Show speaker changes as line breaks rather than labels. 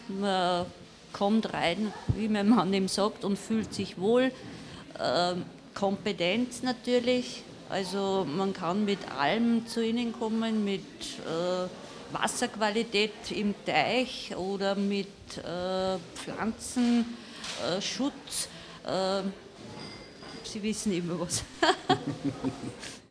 Man kommt rein, wie mein Mann eben sagt, und fühlt sich wohl. Kompetenz natürlich, also man kann mit allem zu ihnen kommen, mit Wasserqualität im Teich oder mit Pflanzenschutz. Sie wissen immer was.